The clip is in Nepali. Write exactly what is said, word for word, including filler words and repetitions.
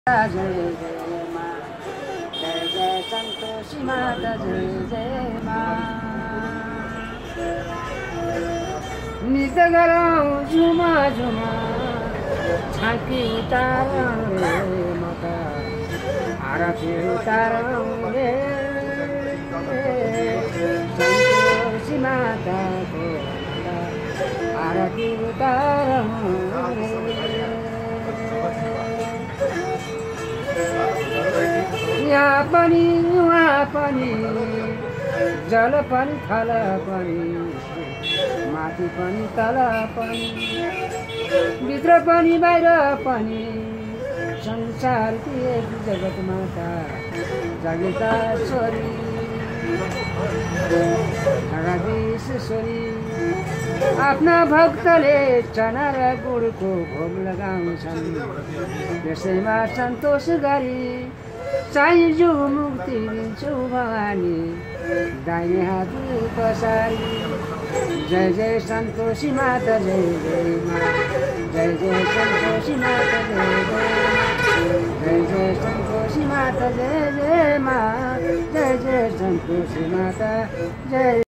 जय जय माँ, जय जय संतोषी माता, जय जय माँ। नित गराऊं झुमा झुमा, झांकी उतारूं रे माता, आरती उतारूं रे संतोषी माता को, आरती उतारूं रे। यहाँ पनि वहाँ पनि, जल पनि थल पनि, माथि पनि तल पनि, भित्र पनि बाहिर पनि, संसारकी एक जगत माता जगता छोरी जगदीश्वरी। आफ्ना भक्तले चना र गुडको भोग लगाउँछन्, त्यसैमा सन्तोष गरी चाहिन्छु मुक्ति दिन्छु भवानी, दाहिने हात पसारी। जय जय सन्तोषी माता, जय जय माँ, जय जय सन्तोषी माता, जय जय, जय जय सन्तोषी माता, जय जय माँ, जय जय सन्तोषी माता, जय।